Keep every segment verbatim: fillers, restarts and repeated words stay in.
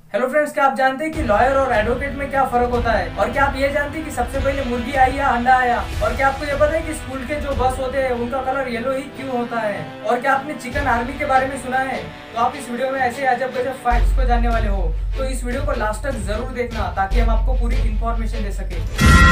Hello friends, क्या आप जानते हैं कि लॉयर और एडवोकेट में क्या फर्क होता है? और क्या आप ये जानते हैं कि सबसे पहले मुर्गी आई या अंडा आया? और क्या आपको ये पता है कि स्कूल के जो बस होते हैं उनका कलर येलो ही क्यों होता है? और क्या आपने चिकन आर्मी के बारे में सुना है? तो आप इस वीडियो में ऐसे अजब गजब फैक्ट्स को जानने वाले हो, तो इस वीडियो को लास्ट तक जरूर देखना ताकि हम आपको पूरी इन्फॉर्मेशन दे सके।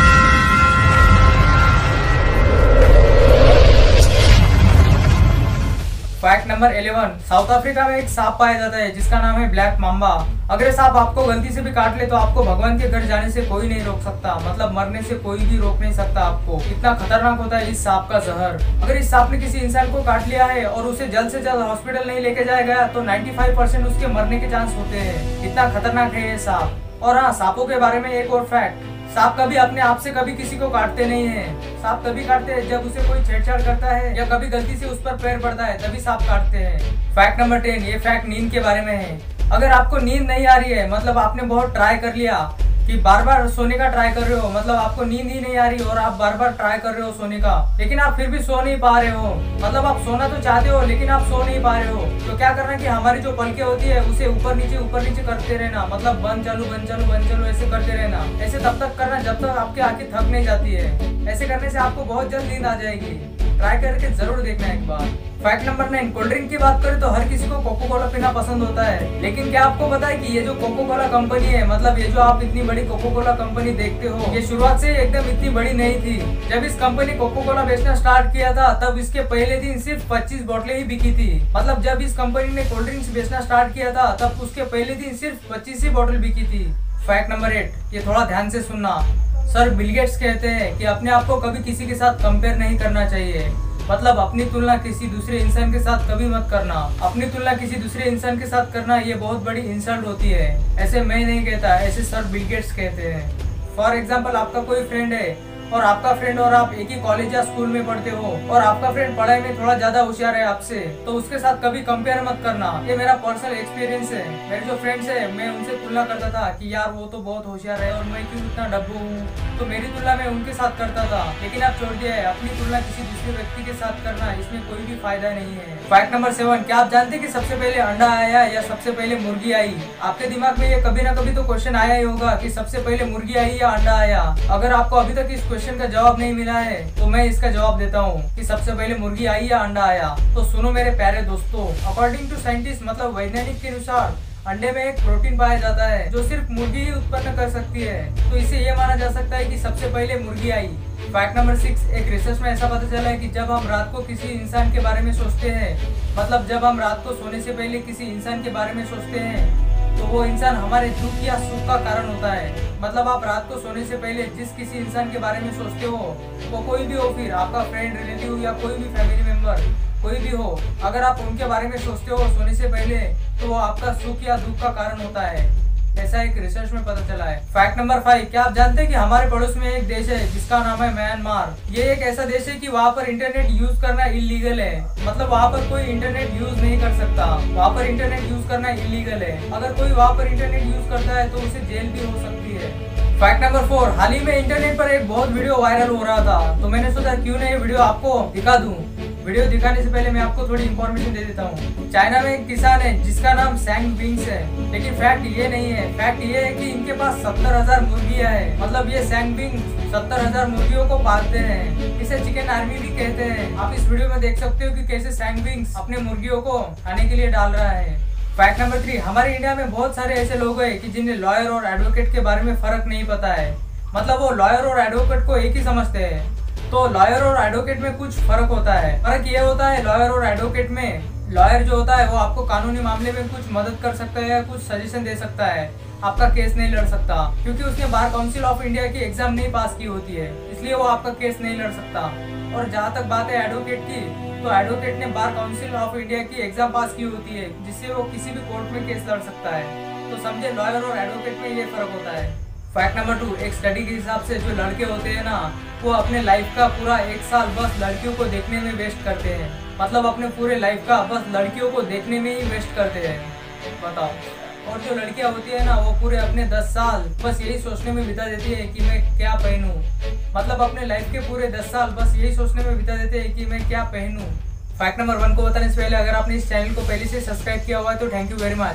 Fact number eleven, South Africa में एक सांप पाया जाता है जिसका नाम है ब्लैक माम्बा। अगर ये सांप आपको गलती से भी काट ले तो आपको भगवान के घर जाने से कोई नहीं रोक सकता, मतलब मरने से कोई भी रोक नहीं सकता आपको। इतना खतरनाक होता है इस सांप का जहर। अगर इस सांप ने किसी इंसान को काट लिया है और उसे जल्द से जल्द हॉस्पिटल नहीं लेके जाया गया तो पचानवे परसेंट उसके मरने के चांस होते हैं। इतना खतरनाक है ये सांप। और हाँ, सांपों के बारे में एक और फैक्ट, सांप कभी अपने आप से कभी किसी को काटते नहीं है। सांप तभी काटते हैं जब उसे कोई छेड़छाड़ करता है या कभी गलती से उस पर पैर पड़ता है, तभी सांप काटते हैं। फैक्ट नंबर टेन, ये फैक्ट नींद के बारे में है। अगर आपको नींद नहीं आ रही है, मतलब आपने बहुत ट्राई कर लिया कि बार बार सोने का ट्राई कर रहे हो, मतलब आपको नींद ही नहीं आ रही और आप बार बार ट्राई कर रहे हो सोने का, लेकिन आप फिर भी सो नहीं पा रहे हो, मतलब आप सोना तो चाहते हो लेकिन आप सो नहीं पा रहे हो, तो क्या करना कि हमारी जो पलकें होती है उसे ऊपर नीचे ऊपर नीचे करते रहना, मतलब बंद चालू बंद चालू बंद चालू ऐसे करते रहना। ऐसे तब तक करना जब तक आपकी आंखें थक नहीं जाती है। ऐसे करने से आपको बहुत जल्द नींद आ जाएगी। ट्राई करके जरूर देखना एक बार। Fact number nine, cold drink की बात करें तो हर किसी को कोको कोला पीना पसंद होता है, लेकिन क्या आपको पता है कि ये जो कोको कोला कंपनी है, मतलब ये जो आप इतनी बड़ी कोको कोला कंपनी देखते हो, ये शुरुआत से एकदम इतनी बड़ी नहीं थी। जब इस कंपनी कोको कोला बेचना स्टार्ट किया था तब इसके पहले दिन सिर्फ पच्चीस बोतलें ही बिकी थी। मतलब जब इस कंपनी ने कोल्ड ड्रिंक्स बेचना स्टार्ट किया था तब उसके पहले दिन सिर्फ पच्चीस ही बोतल बिकी थी। फैक्ट नंबर एट, ये थोड़ा ध्यान से सुनना। सर बिल गेट्स कहते हैं कि अपने आप को कभी किसी के साथ कंपेयर नहीं करना चाहिए, मतलब अपनी तुलना किसी दूसरे इंसान के साथ कभी मत करना। अपनी तुलना किसी दूसरे इंसान के साथ करना ये बहुत बड़ी इंसल्ट होती है। ऐसे मैं नहीं कहता, ऐसे सर बिल गेट्स कहते हैं। फॉर एग्जाम्पल, आपका कोई फ्रेंड है और आपका फ्रेंड और आप एक ही कॉलेज या स्कूल में पढ़ते हो और आपका फ्रेंड पढ़ाई में थोड़ा ज्यादा होशियार है आपसे, तो उसके साथ कभी कंपेयर मत करना। ये मेरा पर्सनल एक्सपीरियंस है। मेरे जो फ्रेंड्स है मैं उनसे तुलना करता था कि यार वो तो बहुत होशियार है और मैं क्यों इतना डब्बू हूँ, तो मेरी तुलना मैं उनके साथ करता था, लेकिन अब छोड़ दिया है। अपनी तुलना किसी दूसरे व्यक्ति के साथ करना, इसमें कोई भी फायदा नहीं है। फैक्ट नंबर सेवन, क्या आप जानते हैं कि सबसे पहले अंडा आया या सबसे पहले मुर्गी आई? आपके दिमाग में ये कभी ना कभी तो क्वेश्चन आया ही होगा कि सबसे पहले मुर्गी आई या अंडा आया। अगर आपको अभी तक इस क्वेश्चन का जवाब नहीं मिला है तो मैं इसका जवाब देता हूँ कि सबसे पहले मुर्गी आई या अंडा आया। तो सुनो मेरे प्यारे दोस्तों, अकॉर्डिंग टू साइंटिस्ट, मतलब वैज्ञानिक के अनुसार अंडे में एक प्रोटीन पाया जाता है जो सिर्फ मुर्गी ही उत्पन्न कर सकती है, तो इसे ये माना जा सकता है कि सबसे पहले मुर्गी आई। फैक्ट नंबर सिक्स, एक रिसर्च में ऐसा पता चला है कि जब हम रात को किसी इंसान के बारे में सोचते हैं, मतलब जब हम रात को सोने से पहले किसी इंसान के बारे में सोचते हैं तो वो इंसान हमारे दुख या सुख का कारण होता है। मतलब आप रात को सोने से पहले जिस किसी इंसान के बारे में सोचते हो, वो कोई भी हो, फिर आपका फ्रेंड, रिलेटिव या कोई भी फैमिली मेंबर, कोई भी हो, अगर आप उनके बारे में सोचते हो सोने से पहले तो वो आपका सुख या दुख का कारण होता है। ऐसा एक रिसर्च में पता चला है। फैक्ट नंबर फाइव, क्या आप जानते हैं कि हमारे पड़ोस में एक देश है जिसका नाम है म्यांमार। ये एक ऐसा देश है कि वहाँ पर इंटरनेट यूज करना इलीगल है, मतलब वहाँ पर कोई इंटरनेट यूज नहीं कर सकता, वहाँ पर इंटरनेट यूज करना इलीगल है। अगर कोई वहाँ पर इंटरनेट यूज करता है तो उसे जेल भी हो सकती है। फैक्ट नंबर फोर, हाल ही में इंटरनेट पर एक बहुत वीडियो वायरल हो रहा था, तो मैंने सोचा क्यों नहीं वीडियो आपको दिखा दूं। वीडियो दिखाने से पहले मैं आपको थोड़ी इंफॉर्मेशन दे देता हूँ। चाइना में एक किसान है जिसका नाम सैंग विंग्स है, लेकिन फैक्ट ये नहीं है। फैक्ट ये है कि इनके पास सत्तर हजार मुर्गियाँ है, मतलब ये सैंग विंग्स सत्तर हजार मुर्गियों को पालते हैं। इसे चिकन आर्मी भी कहते हैं। आप इस वीडियो में देख सकते हो कि कैसे सैंग विंग्स अपने मुर्गियों को खाने के लिए डाल रहा है। फैक्ट नंबर थ्री, हमारे इंडिया में बहुत सारे ऐसे लोग हैं कि जिन्हें लॉयर और एडवोकेट के बारे में फर्क नहीं पता है, मतलब वो लॉयर और एडवोकेट को एक ही समझते हैं। तो लॉयर और एडवोकेट में कुछ फर्क होता है। फर्क ये होता है लॉयर और एडवोकेट में, लॉयर जो होता है वो आपको कानूनी मामले में कुछ मदद कर सकता है या कुछ सजेशन दे सकता है, आपका केस नहीं लड़ सकता, क्योंकि उसने बार काउंसिल ऑफ इंडिया की एग्जाम नहीं पास की होती है, इसलिए वो आपका केस नहीं लड़ सकता। और जहाँ तक बात है एडवोकेट की, तो एडवोकेट ने बार काउंसिल ऑफ इंडिया की एग्जाम पास की होती है, जिससे वो किसी भी कोर्ट में केस लड़ सकता है। तो समझे, लॉयर और एडवोकेट में ये फर्क होता है। फैक्ट नंबर टू, एक स्टडी के हिसाब से जो लड़के होते हैं ना, वो अपने लाइफ का पूरा एक साल बस लड़कियों को देखने में वेस्ट करते हैं, मतलब अपने पूरे लाइफ का बस लड़कियों को देखने में ही वेस्ट करते हैं। बताओ। और जो लड़कियां होती है ना, वो पूरे अपने दस साल बस यही सोचने में बिता देती है कि मैं क्या पहनूं, मतलब अपने लाइफ के पूरे दस साल बस यही सोचने में बिता देते हैं कि मैं क्या पहनूं। फैक्ट नंबर वन को बताने से पहले अगर आपने इस चैनल को पहले से सब्सक्राइब किया हुआ है तो थैंक यू वेरी मच।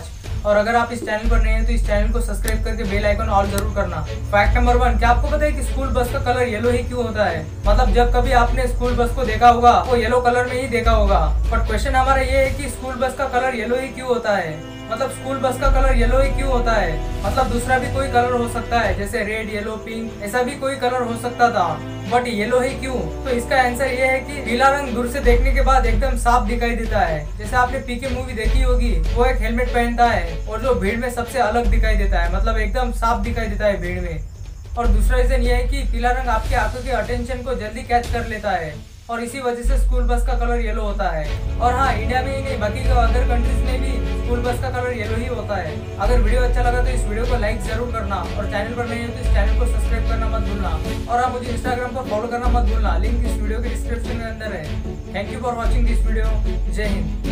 और अगर आप इस चैनल पर नए हैं तो इस चैनल को सब्सक्राइब करके बेल आइकन ऑल जरूर करना। फैक्ट नंबर वन, क्या आपको पता है कि स्कूल बस का कलर येलो ही क्यों होता है? मतलब जब कभी आपने स्कूल बस को देखा होगा वो येलो कलर में ही देखा होगा। बट क्वेश्चन हमारा ये है कि स्कूल बस का कलर येलो ही क्यों होता है? मतलब स्कूल बस का कलर येलो ही क्यों होता है? मतलब दूसरा भी कोई कलर हो सकता है, जैसे रेड, येलो, पिंक, ऐसा भी कोई कलर हो सकता था, बट येलो ही क्यों? तो इसका आंसर ये है कि पीला रंग दूर से देखने के बाद एकदम साफ दिखाई देता है। जैसे आपने पीके मूवी देखी होगी, वो एक हेलमेट पहनता है और जो भीड़ में सबसे अलग दिखाई देता है, मतलब एकदम साफ दिखाई देता है भीड़ में। और दूसरा रीजन ये है कि पीला रंग आपकी आंखों के अटेंशन को जल्दी कैच कर लेता है और इसी वजह से स्कूल बस का कलर येलो होता है। और हाँ, इंडिया में ही नहीं बाकी के अदर कंट्रीज में भी स्कूल बस का कलर येलो ही होता है। अगर वीडियो अच्छा लगा तो इस वीडियो को लाइक जरूर करना और चैनल पर नए हो तो इस चैनल को सब्सक्राइब करना मत भूलना। और आप मुझे इंस्टाग्राम पर फॉलो करना मत भूलना, लिंक इस वीडियो के डिस्क्रिप्शन में अंदर है। Thank you for watching this video. जय हिंद।